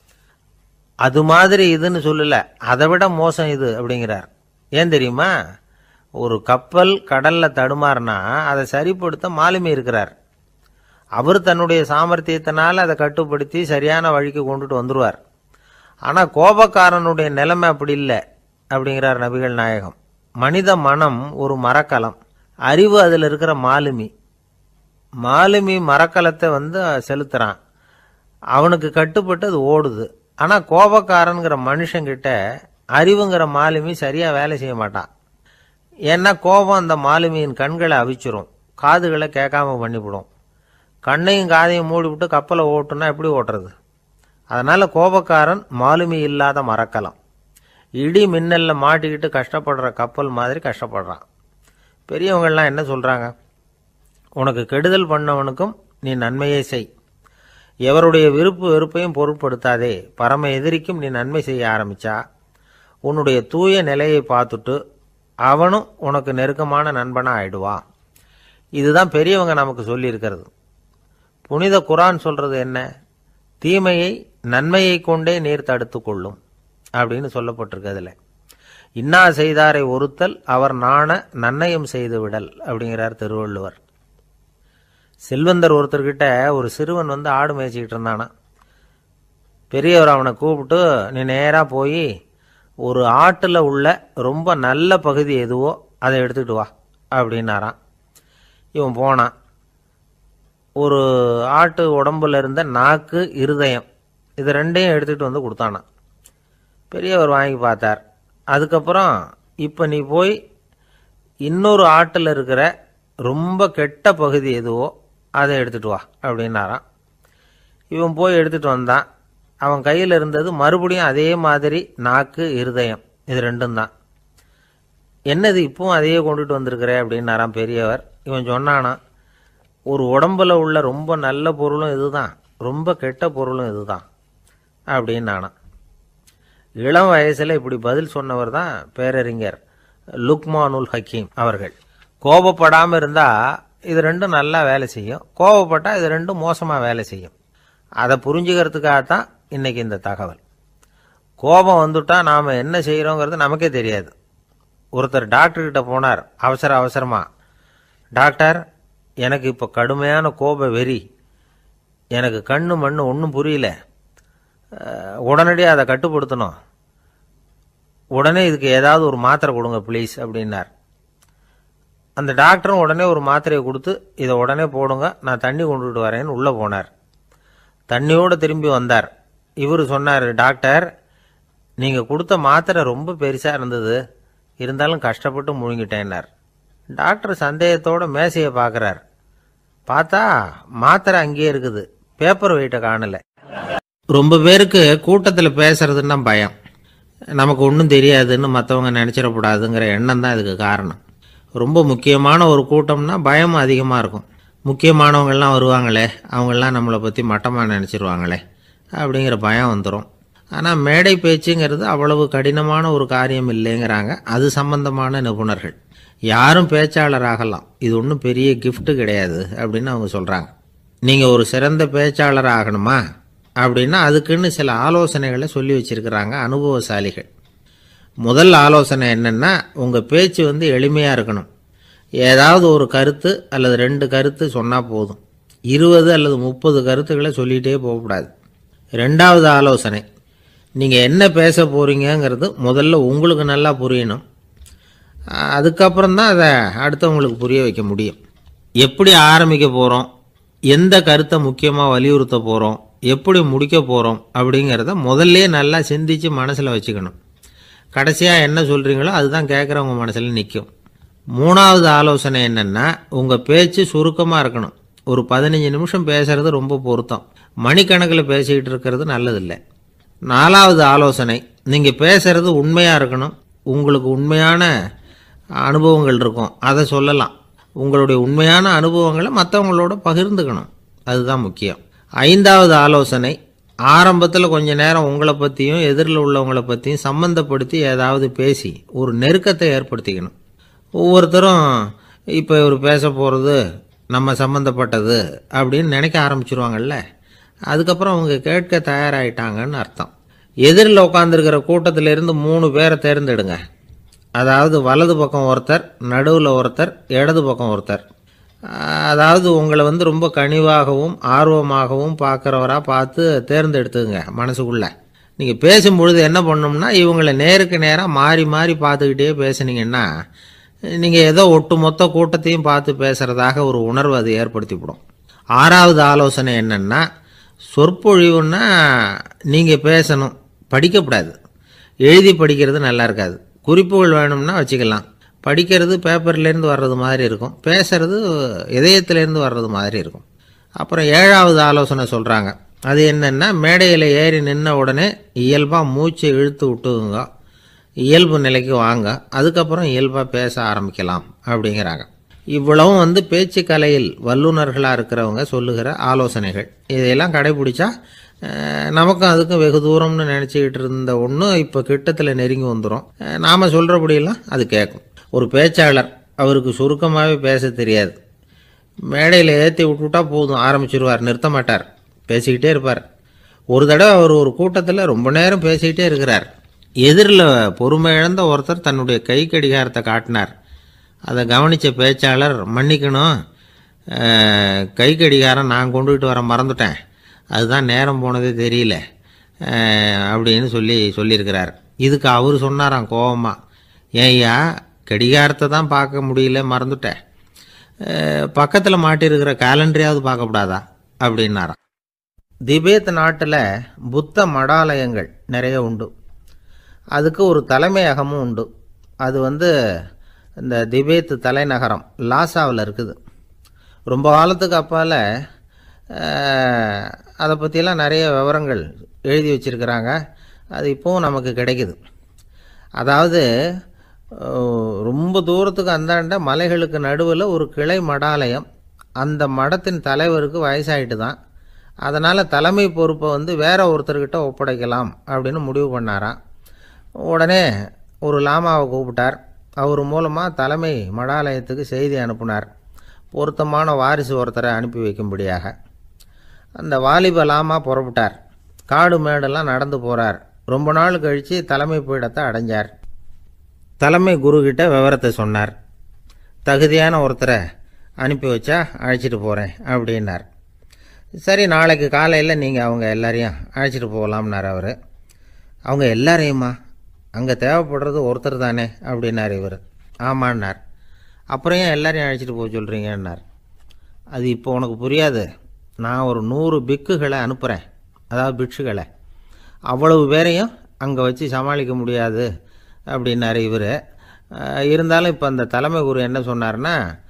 அது மாதிரி இதுன்னு சொல்லல, அதை விட மோசம் இது அப்படிங்கிறார். ஏன் தெரியுமா? ஒரு கப்பல் கடல்ல தடுமாறினா அதை சரிப்படுத்த மாலுமி இருக்கிறார். அவர் தன்னுடைய சாமர்த்தியத்தினால அதை கட்டுப்படுத்தி சரியான வழிக்கு கொண்டுட்டு வந்துடுவார். ஆனால் கோபக்காரனுடைய நிலைமை அப்படி இல்லை அப்படிங்கிறார் நபிகள் நாயகம். மனித மனம் ஒரு மரக்கலம், அறிவு அதில் இருக்கிற மாலுமி. மாலுமி மரக்கலத்தை வந்து செலுத்துறான், அவனுக்கு கட்டுப்பட்டு அது ஓடுது. ஆனால் கோபக்காரனுங்கிற மனுஷங்கிட்ட அறிவுங்கிற மாலுமி சரியாக வேலை செய்ய மாட்டான். ஏன்னா கோபம் அந்த மாலுமியின் கண்களை அவிச்சிரும், காதுகளை கேட்காம பண்ணிவிடும். கண்ணையும் காதையும் மூடிவிட்டு கப்பலை ஓட்டுனா எப்படி ஓட்டுறது? அதனால் கோபக்காரன் மாலுமி இல்லாத மரக்கலம். இடி மின்னல்ல மாட்டிக்கிட்டு கஷ்டப்படுற கப்பல் மாதிரி கஷ்டப்படுறான். பெரியவங்கள்லாம் என்ன சொல்கிறாங்க? உனக்கு கெடுதல் பண்ணவனுக்கும் நீ நன்மையை செய், எவருடைய விருப்பு வெறுப்பையும் பொருட்படுத்தாதே. பரம எதிரிக்கும் நீ நன்மை செய்ய ஆரம்பிச்சா உன்னுடைய தூய நிலையை பார்த்துட்டு அவனும் உனக்கு நெருக்கமான நண்பனாக ஆயிடுவான். இதுதான் பெரியவங்க நமக்கு சொல்லியிருக்கிறது. புனித குரான் சொல்றது என்ன? தீமையை நன்மையை கொண்டே நீர் தடுத்து கொள்ளும் அப்படின்னு சொல்லப்பட்டிருக்கு. அதில் இன்னா செய்தாரை ஒருத்தல் அவர் நாண நன்னயம் செய்து விடல் அப்படிங்கிறார் திருவள்ளுவர். செல்வந்தர் ஒருத்தர்கிட்ட ஒரு சிறுவன் வந்து ஆடு மேய்ச்சிக்கிட்டு இருந்தானா. பெரியவர் அவனை கூப்பிட்டு, நீ நேராக போய் ஒரு ஆட்டில் உள்ள ரொம்ப நல்ல பகுதி எதுவோ அதை எடுத்துக்கிட்டு வா அப்படின்னாரான். இவன் போனான். ஒரு ஆட்டு உடம்புல இருந்த நாக்கு, இருதயம், இது ரெண்டையும் எடுத்துகிட்டு வந்து கொடுத்தானான். பெரியவர் வாங்கி பார்த்தார். அதுக்கப்புறம் இப்போ நீ போய் இன்னொரு ஆட்டில் இருக்கிற ரொம்ப கெட்ட பகுதி எதுவோ அதை எடுத்துகிட்டு வா அப்படின்னாரான். இவன் போய் எடுத்துகிட்டு வந்தான். அவன் கையில் இருந்தது மறுபடியும் அதே மாதிரி நாக்கு, இருதயம், இது ரெண்டும் தான். என்னது இப்பவும் அதையே கொண்டுட்டு வந்திருக்கிற அப்படின்னாரான் பெரியவர். இவன் சொன்னானா, ஒரு உடம்புல உள்ள ரொம்ப நல்ல பொருளும் இதுதான், ரொம்ப கெட்ட பொருளும் இதுதான் அப்படின்னானா. இளம் வயசில் இப்படி பதில் சொன்னவர் தான் பேரறிஞர் லுக்மானுல் ஹக்கீம் அவர்கள். கோபப்படாமல் இருந்தால் இது ரெண்டும் நல்லா வேலை செய்யும், கோபப்பட்டால் இது ரெண்டும் மோசமாக வேலை செய்யும். அதை புரிஞ்சுக்கிறதுக்காகத்தான் இன்னைக்கு இந்த தகவல். கோபம் வந்துட்டா நாம் என்ன செய்கிறோங்கிறது நமக்கே தெரியாது. ஒருத்தர் டாக்டர்கிட்ட போனார் அவசர அவசரமாக. டாக்டர், எனக்கு இப்போ கடுமையான கோப வெறி, எனக்கு கண்ணு மண்ணு ஒன்றும் புரியல, உடனடியாக அதை கட்டுப்படுத்தணும், உடனே இதுக்கு ஏதாவது ஒரு மாத்திரை கொடுங்க ப்ளீஸ் அப்படின்னார். அந்த டாக்டரும் உடனே ஒரு மாத்திரையை கொடுத்து, இதை உடனே போடுங்க, நான் தண்ணி கொண்டுட்டு வரேன்னு உள்ளே போனார். தண்ணியோடு திரும்பி வந்தார். இவர் சொன்னார், டாக்டர், நீங்கள் கொடுத்த மாத்திரை ரொம்ப பெருசாக இருந்தது, இருந்தாலும் கஷ்டப்பட்டு முழுங்கிட்டேன்னார். டாக்டர் சந்தேகத்தோட மேசையை பார்க்குறார். பார்த்தா மாத்திரை அங்கேயே இருக்குது, பேப்பர் வெயிட்டை காணலை. ரொம்ப பேருக்கு கூட்டத்தில் பேசுறதுன்னா பயம், நமக்கு ஒன்றும் தெரியாதுன்னு மற்றவங்க நினச்சிடக்கூடாதுங்கிற எண்ணம் தான் இதுக்கு காரணம். ரொம்ப முக்கியமான ஒரு கூட்டம்னா பயம் அதிகமாக இருக்கும். முக்கியமானவங்கள்லாம் வருவாங்களே, அவங்களாம் நம்மளை பற்றி மட்டமாக நினச்சிருவாங்களே அப்படிங்கிற பயம் வந்துடும். ஆனால் மேடை பேச்சுங்கிறது அவ்வளவு கடினமான ஒரு காரியம் இல்லைங்கிறாங்க அது சம்பந்தமான நிபுணர்கள். யாரும் பேச்சாளர் ஆகலாம், இது ஒன்றும் பெரிய கிஃப்ட்டு கிடையாது அப்படின்னு அவங்க சொல்கிறாங்க. நீங்கள் ஒரு சிறந்த பேச்சாளர் ஆகணுமா அப்படின்னா அதுக்குன்னு சில ஆலோசனைகளை சொல்லி வச்சுருக்கிறாங்க அனுபவசாலிகள். முதல் ஆலோசனை என்னென்னா, உங்கள் பேச்சு வந்து எளிமையாக இருக்கணும். ஏதாவது ஒரு கருத்து அல்லது ரெண்டு கருத்து சொன்னால் போதும், இருபது அல்லது முப்பது கருத்துக்களை சொல்லிகிட்டே போகக்கூடாது. ரெண்டாவது ஆலோசனை, நீங்கள் என்ன பேச போகிறீங்கிறது முதல்ல உங்களுக்கு நல்லா புரியணும், அதுக்கப்புறம்தான் அதை அடுத்தவங்களுக்கு புரிய வைக்க முடியும். எப்படி ஆரம்பிக்க போகிறோம், எந்த கருத்தை முக்கியமாக வலியுறுத்த போகிறோம், எப்படி முடிக்க போகிறோம் அப்படிங்கிறத முதல்ல நல்லா சிந்தித்து மனசில் வச்சுக்கணும். கடைசியாக என்ன சொல்கிறீங்களோ அதுதான் கேட்குறவங்க மனசில் நிற்கும். மூணாவது ஆலோசனை என்னென்னா, உங்கள் பேச்சு சுருக்கமாக இருக்கணும். ஒரு பதினஞ்சு நிமிஷம் பேசுகிறது ரொம்ப பொருத்தம், மணிக்கணக்கில் பேசிக்கிட்டு இருக்கிறது நல்லதில்லை. நாலாவது ஆலோசனை, நீங்கள் பேசுகிறது உண்மையாக இருக்கணும். உங்களுக்கு உண்மையான அனுபவங்கள் இருக்கும், அதை சொல்லலாம். உங்களுடைய உண்மையான அனுபவங்களை மற்றவங்களோட பகிர்ந்துக்கணும், அதுதான் முக்கியம். ஐந்தாவது ஆலோசனை, ஆரம்பத்தில் கொஞ்ச நேரம் உங்களை பற்றியும் எதிரில் உள்ளவங்களை பற்றியும் சம்மந்தப்படுத்தி ஏதாவது பேசி ஒரு நெருக்கத்தை ஏற்படுத்திக்கணும். ஒவ்வொருத்தரும் இப்போ இவர் பேச போகிறது நம்ம சம்மந்தப்பட்டது அப்படின்னு நினைக்க ஆரம்பிச்சிருவாங்கல்ல, அதுக்கப்புறம் அவங்க கேட்க தயாராகிட்டாங்கன்னு அர்த்தம். எதிரில் உட்காந்துருக்கிற கூட்டத்திலிருந்து மூணு பேரை தேர்ந்தெடுங்க. அதாவது வலது பக்கம் ஒருத்தர், நடுவில் ஒருத்தர், இடது பக்கம் ஒருத்தர். அதாவது உங்களை வந்து ரொம்ப கனிவாகவும் ஆர்வமாகவும் பார்க்குறவராக பார்த்து தேர்ந்தெடுத்துங்க மனசுக்குள்ளே. நீங்கள் பேசும்பொழுது என்ன பண்ணணும்னா இவங்களை நேருக்கு நேராக மாறி மாறி பார்த்துக்கிட்டே பேசுனீங்கன்னா நீங்கள் ஏதோ ஒட்டு மொத்த கூட்டத்தையும் பார்த்து பேசுகிறதாக ஒரு உணர்வு அது ஏற்படுத்திவிடும். ஆறாவது ஆலோசனை என்னென்னா, சொற்பொழிவுன்னா நீங்கள் பேசணும், படிக்கக்கூடாது. எழுதி படிக்கிறது நல்லா இருக்காது. குறிப்புகள் வேணும்னா வச்சுக்கலாம். படிக்கிறது பேப்பர்லேருந்து வர்றது மாதிரி இருக்கும், பேசுறது இதயத்திலேருந்து வர்றது மாதிரி இருக்கும். அப்புறம் ஏழாவது ஆலோசனை சொல்கிறாங்க. அது என்னென்னா, மேடையில் ஏறி நின்ன உடனே இயல்பாக மூச்சை இழுத்து விட்டுங்க, இயல்பு நிலைக்கு வாங்க, அதுக்கப்புறம் இயல்பாக பேச ஆரம்பிக்கலாம் அப்படிங்கிறாங்க. இவ்வளவும் வந்து பேச்சு கலையில் வல்லுநர்களாக இருக்கிறவங்க சொல்லுகிற ஆலோசனைகள். இதையெல்லாம் கடைபிடிச்சா நமக்கும் அதுக்கும் வெகு தூரம்னு நினச்சிக்கிட்டு இருந்த ஒன்று இப்போ கிட்டத்தில் நெருங்கி வந்துடும். நாம் சொல்கிறபடியெல்லாம் அது கேட்கும். ஒரு பேச்சாளர், அவருக்கு சுருக்கமாகவே பேச தெரியாது. மேடையில் ஏற்றி விட்டுவிட்டா போதும், ஆரம்பிச்சிருவார், நிறுத்த மாட்டார், பேசிக்கிட்டே இருப்பார். ஒரு தடவை அவர் ஒரு கூட்டத்தில் ரொம்ப நேரம் பேசிக்கிட்டே இருக்கிறார். எதிரில் பொறுமை இழந்த ஒருத்தர் தன்னுடைய கை கடிகாரத்தை காட்டினார். அதை கவனித்த பேச்சாளர், மன்னிக்கணும், கை கடிகாரம் நான் கொண்டுகிட்டு வர மறந்துட்டேன், அதுதான் நேரம் போனதே தெரியல அப்படின்னு சொல்லி சொல்லியிருக்கிறார். இதுக்கு அவர் சொன்னாராம் கோபமாக, ஏய்யா கடிகாரத்தை தான் பார்க்க முடியல, மறந்துட்டேன், பக்கத்தில் மாட்டிருக்கிற கேலண்டரையாவது பார்க்கக்கூடாதா அப்படின்னாராம். திபேத் நாட்டில் புத்த மடாலயங்கள் நிறைய உண்டு. அதுக்கு ஒரு தலைமையகமும் உண்டு. அது வந்து இந்த திபேத் தலைநகரம் லாசாவில் இருக்குது. ரொம்ப காலத்துக்கு அப்பால் அதை பற்றியெல்லாம் நிறைய விவரங்கள் எழுதி வச்சுருக்கிறாங்க. அது இப்போவும் நமக்கு கிடைக்குது. அதாவது ரொம்ப தூரத்துக்கு அந்தாண்ட மலைகளுக்கு நடுவில் ஒரு கிளை மடாலயம். அந்த மடத்தின் தலைவருக்கு வயசாகிட்டு தான், அதனால் தலைமை பொறுப்பை வந்து வேற ஒருத்தர்கிட்ட ஒப்படைக்கலாம் அப்படின்னு முடிவு பண்ணாராம். உடனே ஒரு லாமாவை கூப்பிட்டார். அவர் மூலமாக தலைமை மடாலயத்துக்கு செய்தி அனுப்புனார், பொருத்தமான வாரிசு ஒருத்தரை அனுப்பி வைக்கும்படியாக. அந்த வாலிப லாமா புறப்பட்டார். காடு மேடெல்லாம் நடந்து போகிறார். ரொம்ப நாள் கழித்து தலைமை பீடத்தை அடைஞ்சார். தலைமை குருக்கிட்ட விவரத்தை சொன்னார். தகுதியான ஒருத்தரை அனுப்பி வச்சா அழைச்சிட்டு போகிறேன் அப்படின்னார். சரி, நாளைக்கு காலையில் நீங்கள் அவங்க எல்லாரையும் அழைச்சிட்டு போகலாம்னார் அவர். அவங்க எல்லாரையுமா? அங்கே தேவைப்படுறது ஒருத்தர் தானே அப்படின்னார் இவர். ஆமான்னார். அப்புறம் ஏன் எல்லாரையும் அழைச்சிட்டு போக சொல்கிறீங்கன்னார். அது இப்போ உனக்கு புரியாது. நான் ஒரு நூறு பிக்குகளை அனுப்புகிறேன், அதாவது பிட்சுகளை. அவ்வளவு பேரையும் அங்கே வச்சு சமாளிக்க முடியாது அப்படின்னாரு இவர். இருந்தாலும் இப்போ அந்த தலைமை குரு என்ன சொன்னார்னா,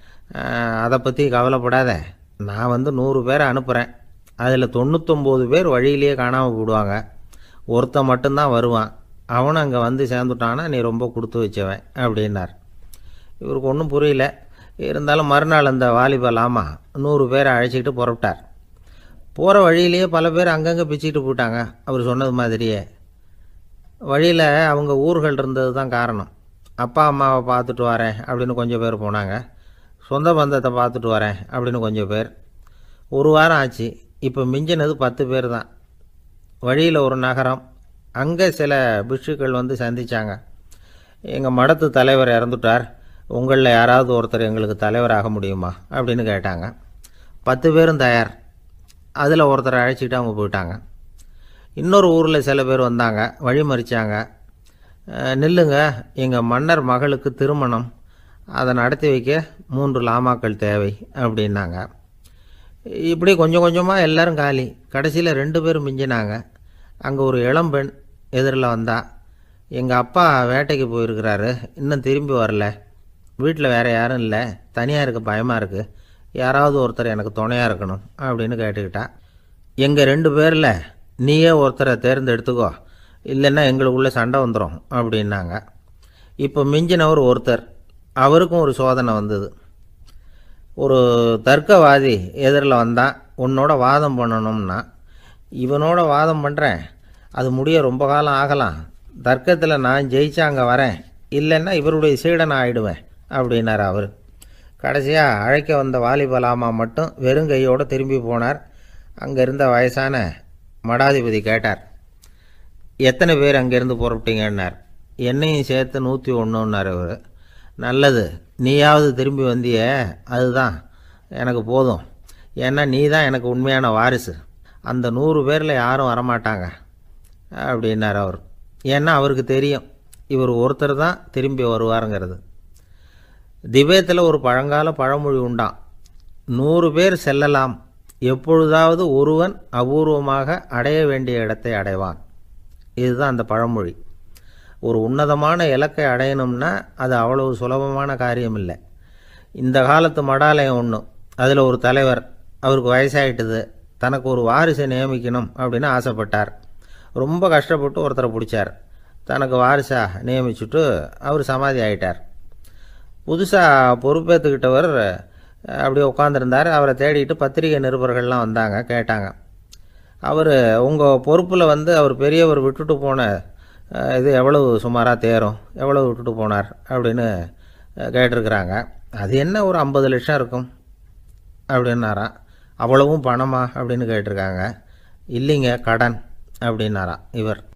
அதை பற்றி கவலைப்படாத, நான் வந்து நூறு பேரை அனுப்புகிறேன், அதில் தொண்ணூத்தொம்பது பேர் வழியிலேயே காணாமல் போடுவாங்க, ஒருத்தன் மட்டும்தான் வருவான், அவனும் அங்கே வந்து சேர்ந்துட்டானா நீ ரொம்ப கொடுத்து வச்சவன் அப்படின்னார். இவருக்கு ஒன்றும் புரியல. இருந்தாலும் மறுநாள் அந்த வாலிபலாமா நூறு பேரை அழைச்சிக்கிட்டு புறப்பட்டார். போகிற வழியிலேயே பல பேர் அங்கங்கே பிச்சுக்கிட்டு போயிட்டாங்க. அவர் சொன்னது மாதிரியே வழியில் அவங்க ஊர்கள் இருந்தது தான் காரணம். அப்பா அம்மாவை பார்த்துட்டு வரேன் அப்படின்னு கொஞ்சம் பேர் போனாங்க. சொந்த பந்தத்தை பார்த்துட்டு வரேன் அப்படின்னு கொஞ்சம் பேர். ஒரு வாரம் ஆச்சு. இப்போ மிஞ்சினது பத்து பேர் தான். வழியில் ஒரு நகரம், அங்கே சில பிட்சுக்கள் வந்து சந்தித்தாங்க. எங்கள் மடத்து தலைவர் இறந்துட்டார், உங்களில் யாராவது ஒருத்தர் எங்களுக்கு தலைவராக முடியுமா அப்படின்னு கேட்டாங்க. பத்து பேரும் தயார். அதில் ஒருத்தரை அழைச்சிக்கிட்டு அவங்க போயிட்டாங்க. இன்னொரு ஊரில் சில பேர் வந்தாங்க, வழி மறிச்சாங்க. நில்லுங்க, எங்கள் மன்னர் மகளுக்கு திருமணம், அதை நடத்தி வைக்க மூன்று லாமாக்கள் தேவை அப்படின்னாங்க. இப்படி கொஞ்சம் கொஞ்சமாக எல்லோரும் காலி. கடைசியில் ரெண்டு பேரும் மிஞ்சினாங்க. அங்கே ஒரு இளம்பெண் எதிரில் வந்தா. எங்கள் அப்பா வேட்டைக்கு போயிருக்கிறாரு, இன்னும் திரும்பி வரல, வீட்டில் வேறு யாரும் இல்லை, தனியாக இருக்க பயமாக இருக்குது, யாராவது ஒருத்தர் எனக்கு துணையாக இருக்கணும் அப்படின்னு கேட்டுக்கிட்டா. எங்கள் ரெண்டு பேரில் நீயே ஒருத்தரை தேர்ந்தெடுத்துக்கோ, இல்லைன்னா எங்களுக்குள்ளே சண்டை வந்துடும் அப்படின்னாங்க. இப்போ மிஞ்சினவர் ஒருத்தர். அவருக்கும் ஒரு சோதனை வந்தது. ஒரு தர்க்கவாதி எதிரில் வந்தான். உன்னோட வாதம் பண்ணணும்னா. இவனோட வாதம் பண்ணுறேன், அது முடிய ரொம்ப காலம் ஆகலாம், தர்க்கத்தில் நான் ஜெயிச்சா அங்கே வரேன், இல்லைன்னா இவருடைய சீடனை ஆகிடுவேன் அப்படின்னார் அவர். கடைசியாக அழைக்க வந்த வாலிபலாமா மட்டும் வெறுங்கையோடு திரும்பி போனார். அங்கே இருந்த வயசான மடாதிபதி கேட்டார், எத்தனை பேர் அங்கேருந்து புறப்பட்டீங்கன்னார். என்னையும் சேர்த்து நூற்றி ஒன்றுன்னார் அவர். நல்லது, நீயாவது திரும்பி வந்தியே, அதுதான் எனக்கு போதும், ஏன்னா நீ தான் எனக்கு உண்மையான வாரிசு. அந்த நூறு பேரில் யாரும் வரமாட்டாங்க, அப்படின்னார் அவர். ஏன்னா அவருக்கு தெரியும் இவர் ஒருத்தர் தான் திரும்பி வருவாருங்கிறது. திபேத்தில் ஒரு பழங்கால பழமொழி உண்டாம், நூறு பேர் செல்லலாம், எப்பொழுதாவது ஒருவன் அபூர்வமாக அடைய வேண்டிய இடத்தை அடைவான். இதுதான் அந்த பழமொழி. ஒரு உன்னதமான இலக்கை அடையணும்னா அது அவ்வளவு சுலபமான காரியம் இல்லை. இந்த காலத்து மடாலயம் ஒன்று, அதில் ஒரு தலைவர், அவருக்கு வயசாகிட்டுது, தனக்கு ஒரு வாரிசை நியமிக்கணும் அப்படின்னு ஆசைப்பட்டார். ரொம்ப கஷ்டப்பட்டு ஒருத்தரை பிடிச்சார், தனக்கு வாரிசாக நியமிச்சுட்டு அவர் சமாதி ஆகிட்டார். புதுசாக பொறுப்பேற்றுக்கிட்டவர் அப்படியே உட்காந்துருந்தார். அவரை தேடிட்டு பத்திரிகை நிருபர்கள்லாம் வந்தாங்க, கேட்டாங்க. அவர் உங்கள் பொறுப்பில் வந்து அவர் பெரியவர் விட்டுட்டு போன இது எவ்வளவு சுமாராக தேரும், எவ்வளவு விட்டுட்டு போனார் அப்படின்னு கேட்டிருக்கிறாங்க. அது என்ன ஒரு ஐம்பது லட்சம் இருக்கும் அப்படின்னாராம். அவ்வளவும் பணமா அப்படின்னு கேட்டிருக்காங்க. இல்லைங்க, கடன் அப்படின்னாராம் இவர்.